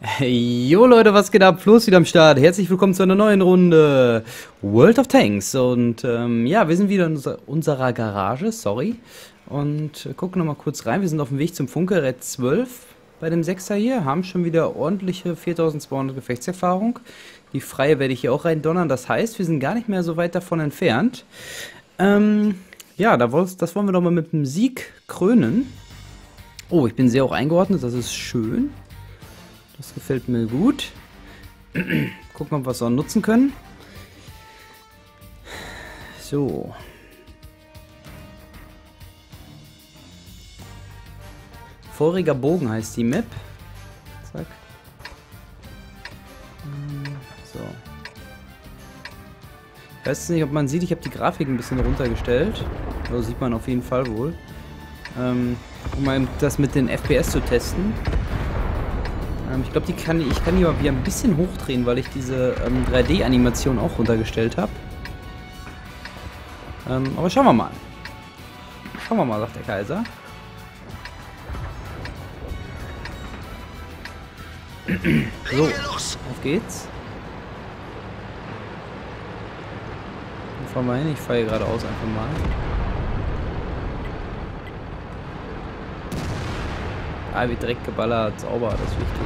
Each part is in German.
Hey, jo Leute, was geht ab? Floß wieder am Start. Herzlich willkommen zu einer neuen Runde World of Tanks. Und ja, wir sind wieder in unserer Garage, sorry. Und gucken nochmal kurz rein. Wir sind auf dem Weg zum Funke Red 12 bei dem 6er hier. Haben schon wieder ordentliche 4200 Gefechtserfahrung. Die freie werde ich hier auch rein donnern. Das heißt, wir sind gar nicht mehr so weit davon entfernt. Ja, das wollen wir doch mal mit einem Sieg krönen. Oh, ich bin sehr auch eingeordnet, das ist schön. Das gefällt mir gut. Gucken, ob wir es auch nutzen können. So. Feuriger Bogen heißt die Map. Zack. So. Ich weiß nicht, ob man sieht, ich habe die Grafik ein bisschen runtergestellt. So sieht man auf jeden Fall wohl. Um mal das mit den FPS zu testen. Ich glaube, ich kann die mal wieder ein bisschen hochdrehen, weil ich diese 3D-Animation auch runtergestellt habe. Aber schauen wir mal. Schauen wir mal, sagt der Kaiser. So, auf geht's. Dann fahren wir hin, ich fahre hier geradeaus einfach mal. Ah, wie direkt geballert, sauber, das ist wichtig.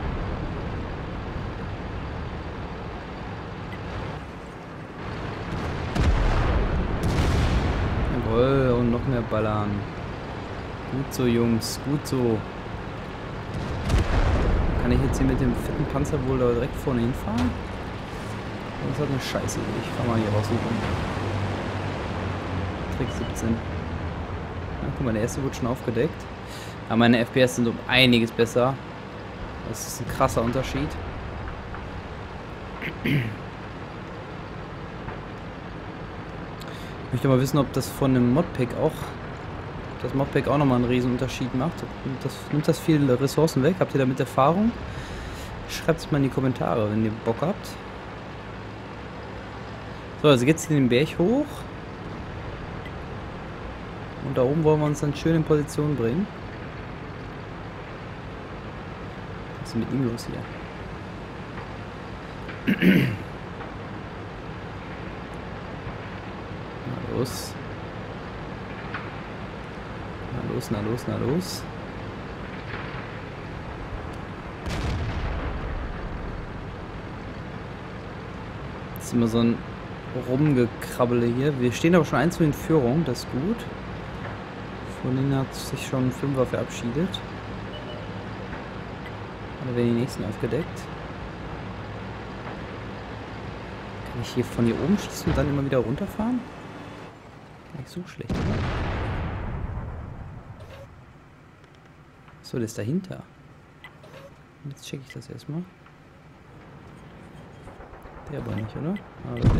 Jawohl, und noch mehr ballern. Gut so, Jungs, gut so. Kann ich jetzt hier mit dem fetten Panzer wohl da direkt vorne hinfahren? Das ist halt eine Scheiße Idee. Ich fahr mal hier raus. Trick 17. Ja, guck mal, der erste wird schon aufgedeckt. Aber meine FPS sind um einiges besser. Das ist ein krasser Unterschied. Ich möchte mal wissen, ob das von dem Modpack auch... Das Modpack auch nochmal einen riesen Unterschied macht. Nimmt das viele Ressourcen weg? Habt ihr damit Erfahrung? Schreibt es mal in die Kommentare, wenn ihr Bock habt. So, also geht's in den Berg hoch. Und da oben wollen wir uns dann schön in Position bringen. Was ist mit ihm los hier? Na los. Na los, na los, na los. Das ist immer so ein Rumgekrabbele hier. Wir stehen aber schon 1 in Führung, das ist gut. Von denen hat sich schon ein 5er verabschiedet. Oder werden die nächsten aufgedeckt? Kann ich hier von hier oben schießen und dann immer wieder runterfahren? Nicht so schlecht, oder? So, der ist dahinter. Jetzt checke ich das erstmal. Der aber nicht, oder? Aber der.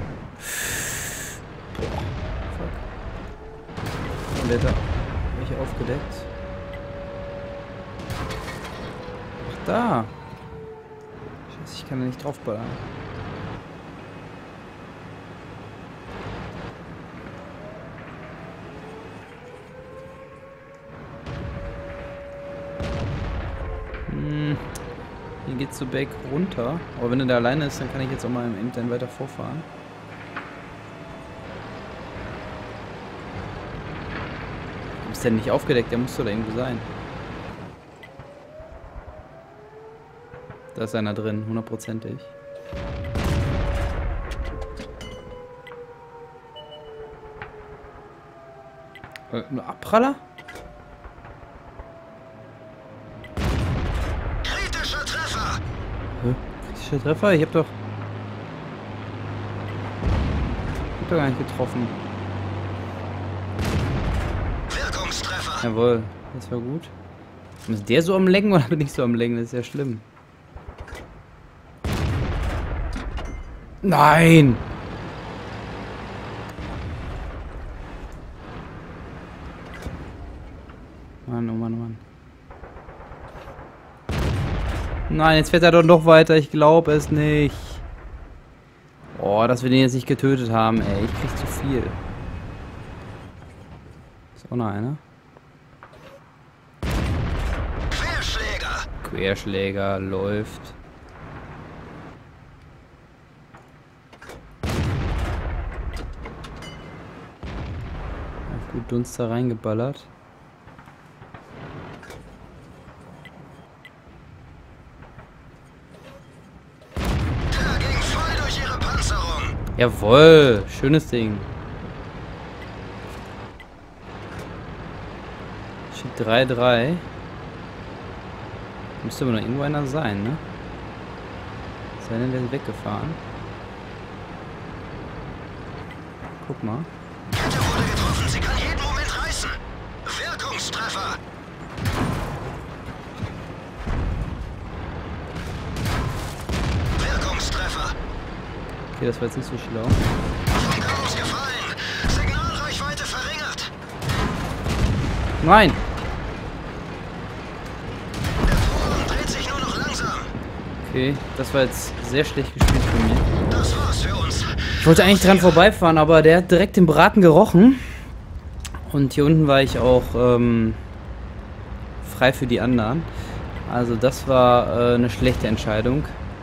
Boah, fuck. Und der da. Welche aufgedeckt? Ach, da. Scheiße, ich kann da nicht draufballern. Hier geht's so berg runter. Aber wenn er da alleine ist, dann kann ich jetzt auch mal im End weiter vorfahren. Warum ist der nicht aufgedeckt? Der muss doch da irgendwo sein. Da ist einer drin, hundertprozentig. Nur Abpraller? Kritischer Treffer? Ich hab doch gar nicht getroffen. Wirkungstreffer. Jawohl, das war gut. Ist der so am Lenken oder bin ich so am Lenken? Das ist ja schlimm. Nein! Mann, oh Mann, oh Mann. Nein, jetzt fährt er doch noch weiter. Ich glaube es nicht. Oh, dass wir den jetzt nicht getötet haben, ey. Ich krieg zu viel. Ist auch noch einer. Querschläger läuft. Gut Dunst da reingeballert. Der ging voll durch ihre Panzerung. Jawohl, schönes Ding. Steht 3-3. Müsste aber noch irgendwo einer sein, ne? Ist einer denn weggefahren? Guck mal. Kette wurde getroffen, sie kann jeden Moment reißen. Wirkungstreffer. Wirkungstreffer. Okay, das war jetzt nicht so schlau. Funke ausgefallen. Signalreichweite verringert. Nein! Der Turm dreht sich nur noch langsam. Okay, das war jetzt sehr schlecht gespielt von mir. Das war's für uns. Ich wollte eigentlich dran vorbeifahren, aber der hat direkt den Braten gerochen. Und hier unten war ich auch frei für die anderen. Also das war eine schlechte Entscheidung.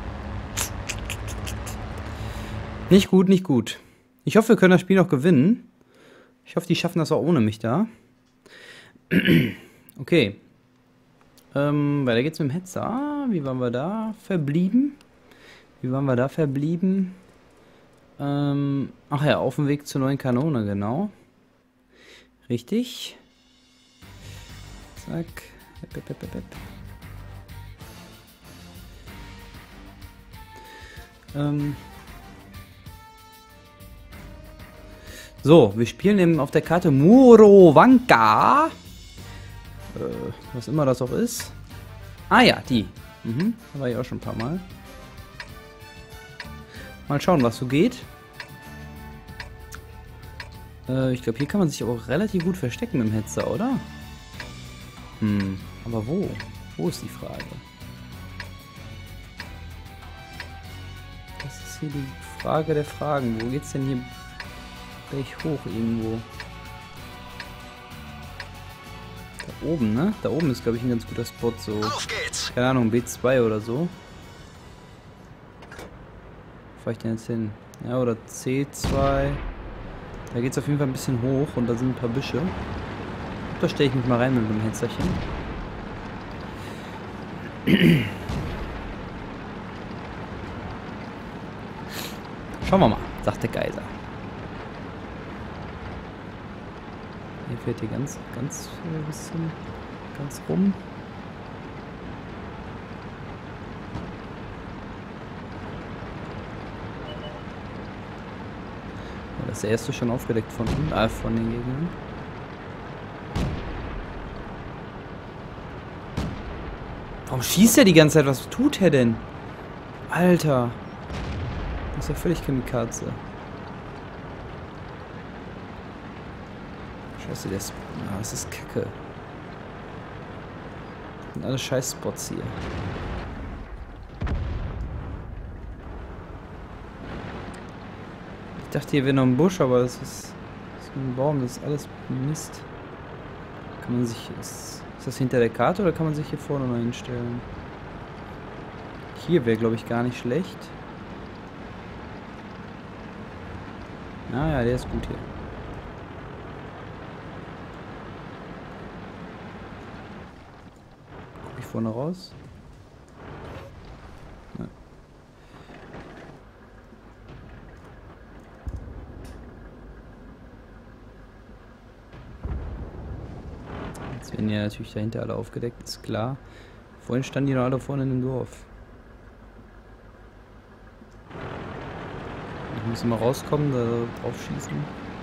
Nicht gut, nicht gut. Ich hoffe, wir können das Spiel noch gewinnen. Ich hoffe, die schaffen das auch ohne mich da. Okay. Weiter geht's mit dem Hetzer. Wie waren wir da verblieben? Ach ja, auf dem Weg zur neuen Kanone, genau. Richtig. Zack. So, wir spielen eben auf der Karte Murovanka. Was immer das auch ist. Ah ja, die. Da war ich auch schon ein paar Mal. Mal schauen, was so geht. Ich glaube, hier kann man sich aber auch relativ gut verstecken mit dem Hetzer, oder? Aber wo? Wo ist die Frage? Das ist hier die Frage der Fragen. Wo geht's denn hier gleich hoch irgendwo? Da oben, ne? Da oben ist, glaube ich, ein ganz guter Spot. So, Auf geht's. keine Ahnung, B2 oder so. Wo fahre ich denn jetzt hin? Ja, oder C2. Da geht es auf jeden Fall ein bisschen hoch und da sind ein paar Büsche. Da stelle ich mich mal rein mit dem Hetzerchen. Schauen wir mal, sagt der Geiser. Hier fährt hier ganz bisschen ganz rum. Ja, das erste schon aufgedeckt von den Gegnern. Warum schießt er die ganze Zeit? Was tut er denn? Alter. Das ist ja völlig Kamikaze. Scheiße, der ist... Ah, das ist Kacke. Das sind alle Scheiß-Spots hier. Ich dachte, hier wäre noch ein Busch, aber das ist ein Baum. Das ist alles Mist. Kann man sich... Ist das hinter der Karte oder kann man sich hier vorne noch hinstellen? Hier wäre, glaube ich, gar nicht schlecht. Ah ja, der ist gut hier. Guck ich vorne raus? Ja. Jetzt werden ja natürlich dahinter alle aufgedeckt, ist klar. Vorhin standen die noch alle vorne in dem Dorf. Ich muss mal rauskommen, da drauf schießen.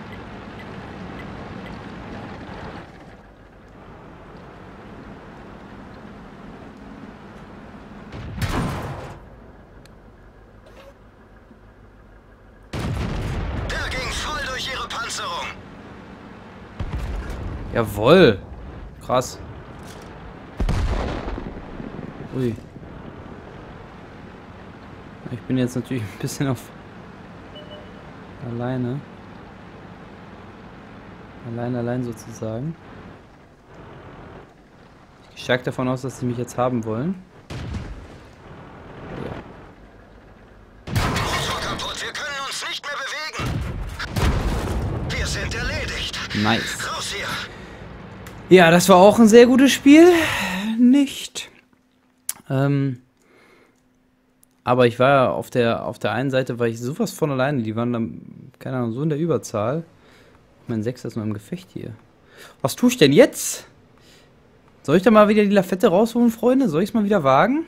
Der ging voll durch ihre Panzerung. Jawohl! Krass. Ui. Ich bin jetzt natürlich ein bisschen auf alleine. Allein sozusagen. Ich gehe stark davon aus, dass sie mich jetzt haben wollen. sind erledigt. Nice. Raus hier. Ja, das war auch ein sehr gutes Spiel. Nicht. Aber ich war auf der einen Seite war ich sowas von alleine. Die waren dann, keine Ahnung, so in der Überzahl. Mein Sechster ist nur im Gefecht hier. Was tue ich denn jetzt? Soll ich da mal wieder die Lafette rausholen, Freunde? Soll ich es mal wieder wagen?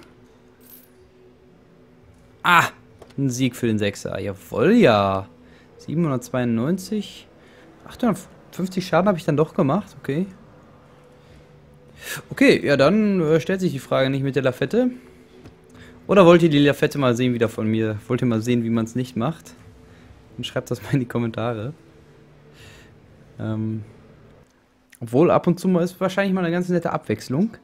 Ah, ein Sieg für den Sechser. Jawohl, ja. 792. 850 Schaden habe ich dann doch gemacht. Okay. Okay, ja, dann stellt sich die Frage nicht mit der Lafette. Oder wollt ihr die Lafette mal sehen wieder von mir? Wollt ihr mal sehen, wie man es nicht macht? Dann schreibt das mal in die Kommentare. Obwohl ab und zu mal ist wahrscheinlich mal eine ganz nette Abwechslung.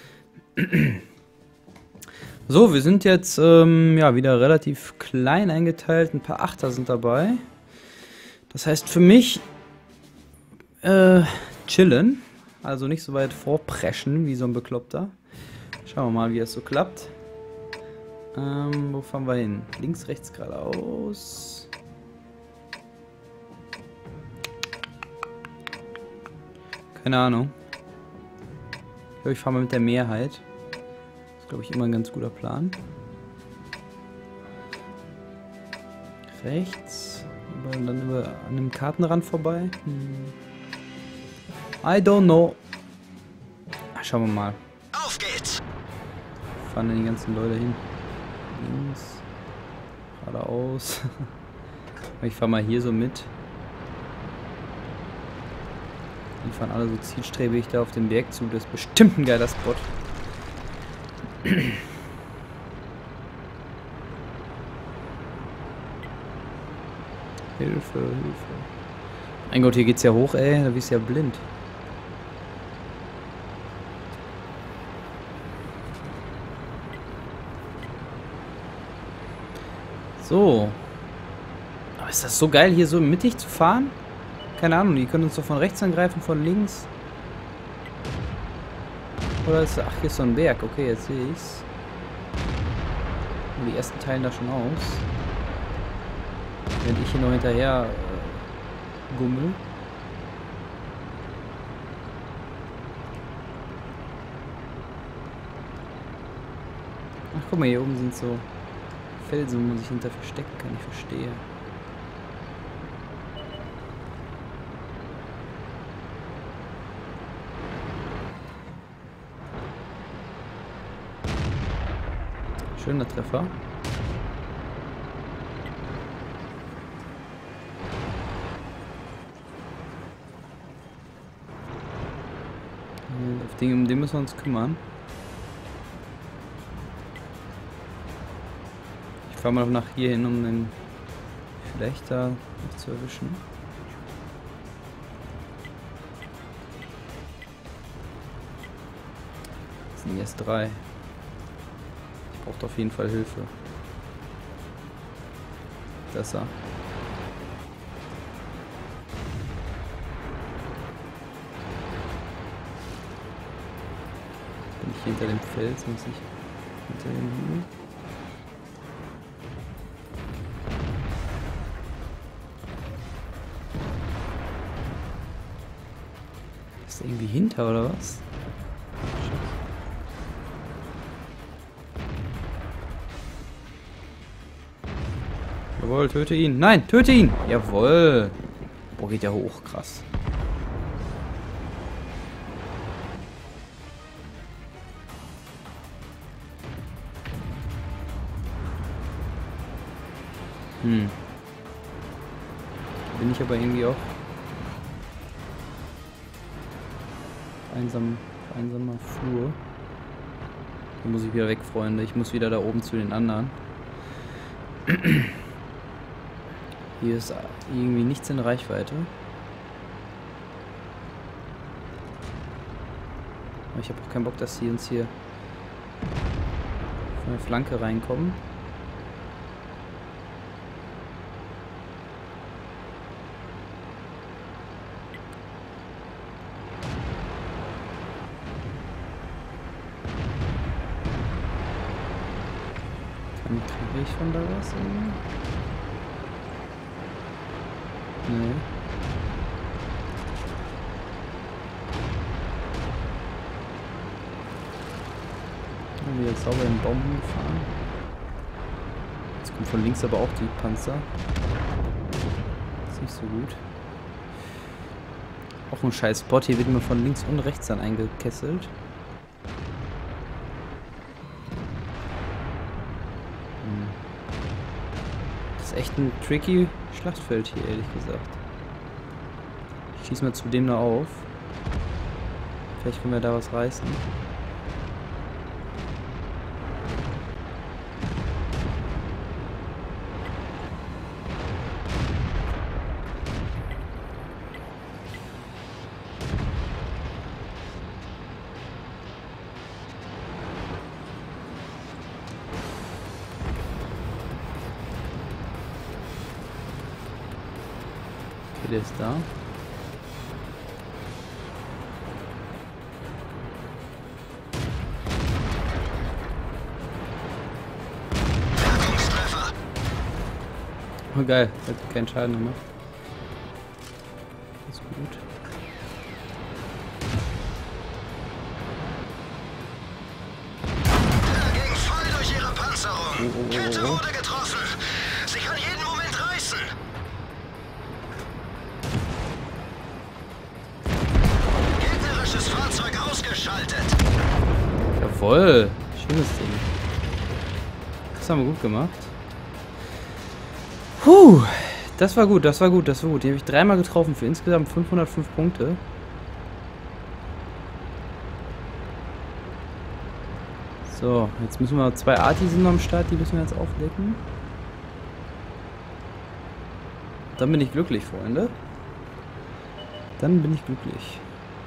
So, wir sind jetzt ja wieder relativ klein eingeteilt. Ein paar Achter sind dabei. Das heißt für mich chillen. Also nicht so weit vorpreschen wie so ein Bekloppter. Schauen wir mal, wie es so klappt. Wo fahren wir hin? Links, rechts, geradeaus. Keine Ahnung. Ich glaube, ich fahre mal mit der Mehrheit. Das ist, glaube ich, immer ein ganz guter Plan. Rechts. Und dann an einem Kartenrand vorbei. I don't know. Ach, schauen wir mal. Auf geht's! Wo fahren denn die ganzen Leute hin? Links. Geradeaus. Ich fahre mal hier so mit. Die fahren alle so zielstrebig da auf den Berg zu. Das ist bestimmt ein geiler Spot. Hilfe, Hilfe. Mein Gott, hier geht's ja hoch, ey. Da bist du ja blind. So. Aber ist das so geil, hier so mittig zu fahren? Keine Ahnung, die können uns doch von rechts angreifen, von links. Oder ist... Ach, hier ist so ein Berg. Okay, jetzt sehe ich's. Und die ersten teilen da schon aus. Wenn ich hier noch hinterher gummel. Ach, guck mal, hier oben sind so Felsen, wo man sich hinter verstecken kann. Ich verstehe. Schöner Treffer. Um den müssen wir uns kümmern. Ich fahre mal noch nach hier hin, um den vielleicht da noch zu erwischen. Das sind erst 3. Ich brauche auf jeden Fall Hilfe. Das da. Bin ich hinter dem Fels, muss ich hinter dem Hügel. Ist der irgendwie hinter oder was? Jawohl, töte ihn. Nein, töte ihn. Jawohl. Boah, geht ja hoch. Krass. Bin ich aber irgendwie auch einsamer Flur. Hier muss ich wieder weg, Freunde. Ich muss wieder da oben zu den anderen. Hier ist irgendwie nichts in Reichweite. Aber ich habe auch keinen Bock, dass die uns hier von der Flanke reinkommen. Kriege ich von da was irgendwie? Nee. hier sauber in den Baum gefahren. Jetzt kommt von links aber auch die Panzer. Ist nicht so gut. Auch ein scheiß Spot. Hier wird immer von links und rechts dann eingekesselt. Das ist echt ein tricky Schlachtfeld hier, ehrlich gesagt. Ich schieße mal zu dem da auf. Vielleicht können wir da was reißen. Okay, der ist da. Oh geil, hat keinen Schaden gemacht. Das ist gut. Dagegen voll durch ihre Panzerung. Kette wurde getroffen. Sie kann jeden Moment reißen. Gegnerisches Fahrzeug ausgeschaltet. Jawohl, schönes Ding. Das haben wir gut gemacht. Puh, das war gut, das war gut, das war gut. Die habe ich dreimal getroffen für insgesamt 505 Punkte. So, jetzt müssen wir 2 Artis sind noch am Start, die müssen wir jetzt aufdecken. Dann bin ich glücklich, Freunde. Dann bin ich glücklich.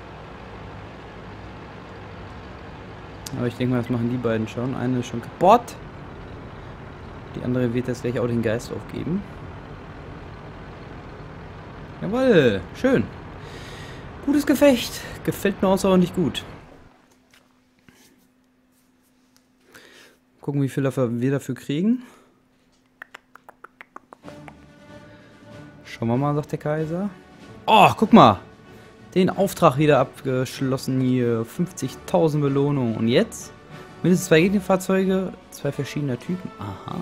Aber ich denke mal, das machen die beiden schon. Eine ist schon kaputt. Die andere wird jetzt gleich auch den Geist aufgeben. Jawohl, schön. Gutes Gefecht. Gefällt mir außerordentlich gut. Gucken, wie viel wir dafür kriegen. Schauen wir mal, sagt der Kaiser. Oh, guck mal. Den Auftrag wieder abgeschlossen hier. 50.000 Belohnung. Und jetzt? Mindestens 2 Gegenfahrzeuge, 2 verschiedene Typen. Aha.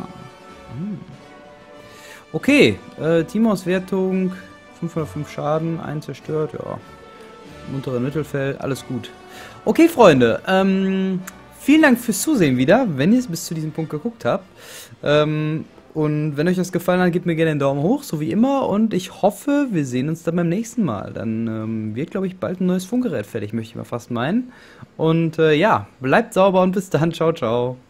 Okay, Teamauswertung, 505 Schaden, 1 zerstört, ja. Untere Mittelfeld, alles gut. Okay, Freunde, vielen Dank fürs Zusehen wieder, wenn ihr es bis zu diesem Punkt geguckt habt. Und wenn euch das gefallen hat, gebt mir gerne einen Daumen hoch, so wie immer. Und ich hoffe, wir sehen uns dann beim nächsten Mal. Dann wird, glaube ich, bald ein neues Funkgerät fertig, möchte ich mal fast meinen. Und ja, bleibt sauber und bis dann. Ciao, ciao.